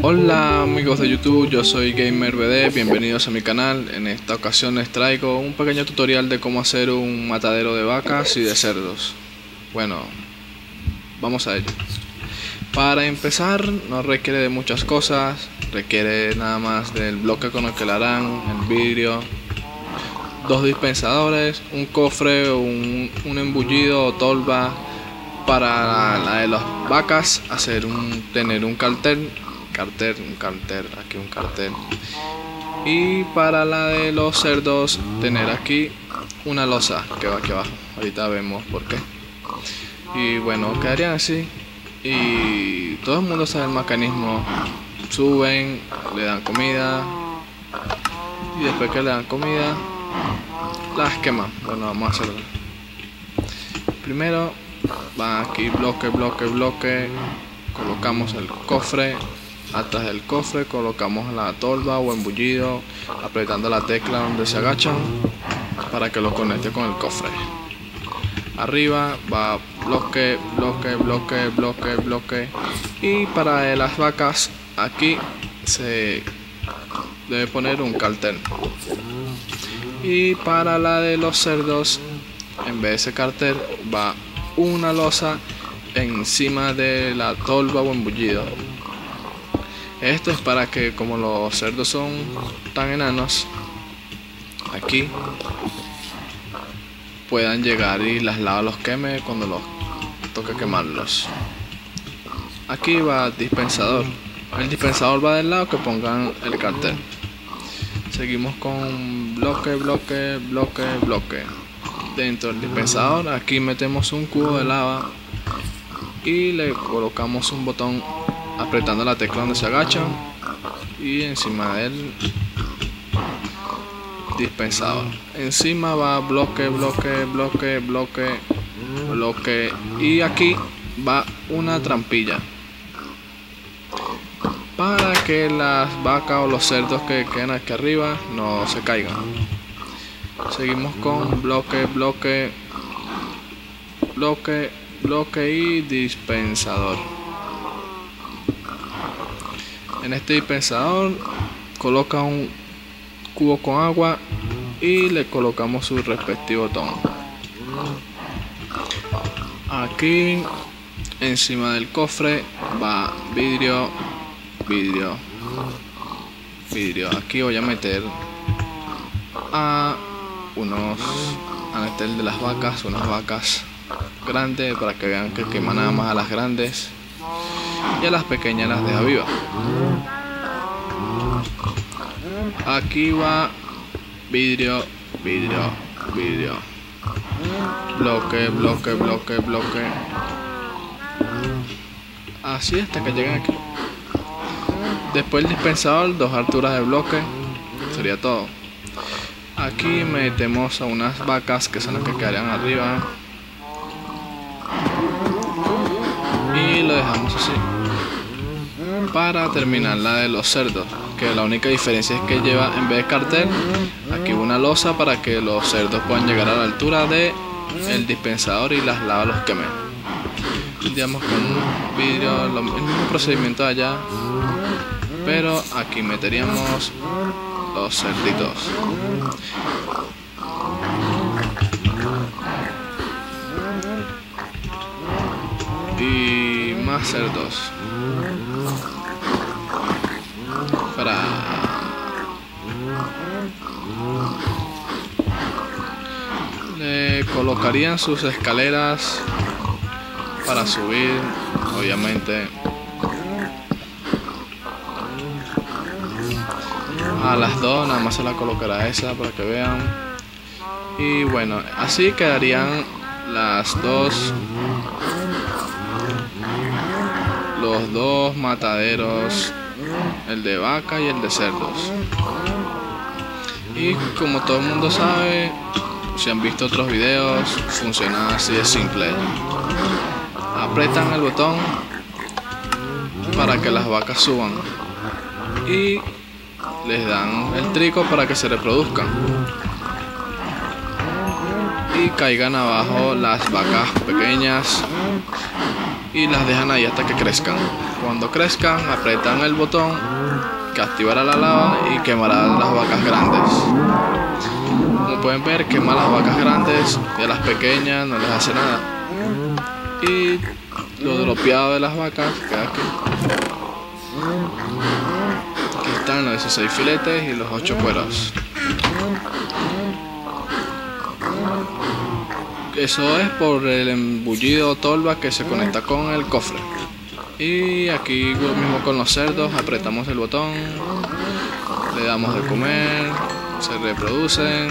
Hola amigos de YouTube, yo soy GamerBD, bienvenidos a mi canal. En esta ocasión les traigo un pequeño tutorial de cómo hacer un matadero de vacas y de cerdos. Bueno, vamos a ello. Para empezar no requiere de muchas cosas, requiere nada más del bloque con el que lo harán, el vidrio, dos dispensadores, un cofre, un embullido o tolva. Para la de las vacas tener un cartel, aquí un cartel, y para la de los cerdos tener aquí una losa que va aquí abajo. Ahorita vemos por qué. Y bueno, quedarían así y todo el mundo sabe el mecanismo. Suben, le dan comida y después que le dan comida las queman. Bueno, vamos a hacerlo. Primero va aquí bloque, colocamos el cofre, atrás del cofre colocamos la tolva o embullido, apretando la tecla donde se agachan para que lo conecte con el cofre. Arriba va bloque, y para las vacas aquí se debe poner un cartel, y para la de los cerdos en vez de ese cartel va una losa encima de la tolva o embullido. Esto es para que, como los cerdos son tan enanos, aquí puedan llegar y las lavas los queme cuando los toque quemarlos. Aquí va dispensador. El dispensador va del lado que pongan el cartel. Seguimos con bloque. Dentro del dispensador aquí metemos un cubo de lava y le colocamos un botón apretando la tecla donde se agachan y encima del dispensador. Encima va bloque, y aquí va una trampilla para que las vacas o los cerdos que quedan aquí arriba no se caigan. Seguimos con bloque y dispensador. En este dispensador coloca un cubo con agua y le colocamos su respectivo botón. Aquí encima del cofre va vidrio. Aquí voy a meter de las vacas, unas vacas grandes para que vean que queman nada más a las grandes y a las pequeñas las deja vivas. Aquí va vidrio, bloque, así hasta que lleguen aquí. Después el dispensador, dos alturas de bloque, sería todo. Aquí metemos a unas vacas que son las que quedarían arriba y lo dejamos así. Para terminar la de los cerdos, que la única diferencia es que lleva, en vez de cartel, aquí una losa para que los cerdos puedan llegar a la altura de el dispensador y las lavas los quemen. Digamos con un vidrio, el mismo procedimiento de allá, pero aquí meteríamos los cerditos. Y más cerdos. Le colocarían sus escaleras para subir, obviamente. A las dos nada más se la colocará esa para que vean. Y bueno, así quedarían los dos mataderos, el de vaca y el de cerdos. Y como todo el mundo sabe, si han visto otros videos, funciona así de simple. Apretan el botón para que las vacas suban y les dan el trico para que se reproduzcan. y caigan abajo las vacas pequeñas y las dejan ahí hasta que crezcan. Cuando crezcan, apretan el botón que activará la lava y quemará las vacas grandes. Como pueden ver, quema las vacas grandes y a las pequeñas no les hace nada. Y lo dropeado de las vacas queda aquí. Aquí están los 16 filetes y los 8 cueros. Eso es por el embullido tolva que se conecta con el cofre. Y aquí lo mismo con los cerdos, apretamos el botón, le damos de comer, se reproducen,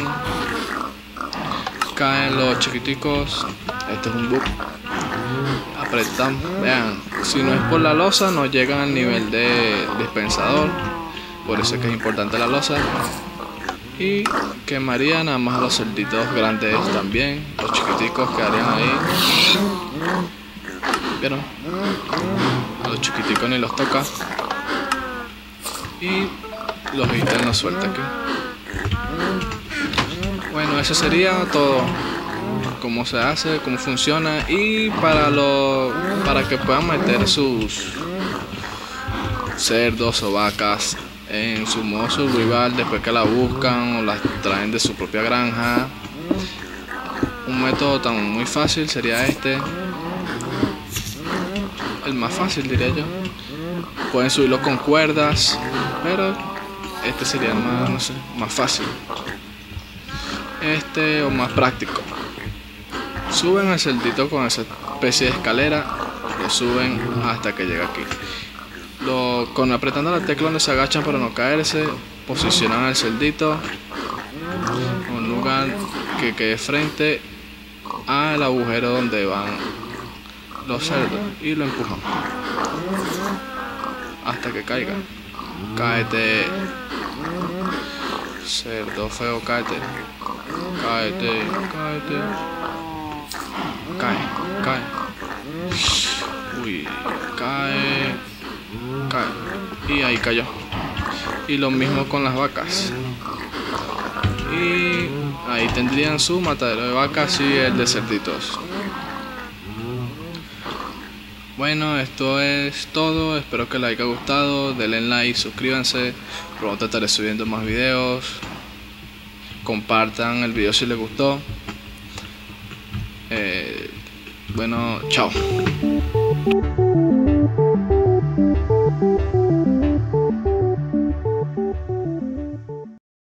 caen los chiquiticos. Este es un bug. Apretamos, vean, si no es por la losa no llegan al nivel de dispensador, por eso es que es importante la losa. Y quemaría nada más a los cerditos grandes también, los chiquiticos quedarían ahí. ¿Vieron? A los chiquiticos ni los toca. Y los ítems los suelta aquí. Bueno, eso sería todo. Cómo se hace, cómo funciona. Y para que puedan meter sus cerdos o vacas en su modo survival después que la buscan o las traen de su propia granja. Un método tan muy fácil sería este. El más fácil, diría yo. Pueden subirlo con cuerdas, pero este sería el más, no sé, más fácil. Este o más práctico. Suben el cerdito con esa especie de escalera, lo suben hasta que llega aquí. Con apretando la tecla donde se agachan para no caerse, posicionan al cerdito en un lugar que quede frente al agujero donde van los cerdos y lo empujan hasta que caiga. Cáete, cerdo feo, cáete, cáete, cáete, cae, cae, uy, cae, cae, y ahí cayó. Y lo mismo con las vacas. Y ahí tendrían su matadero de vacas y el de cerditos. Bueno, esto es todo, espero que les haya gustado, denle like, suscríbanse, pronto estaré subiendo más videos, compartan el video si les gustó. Bueno, chao.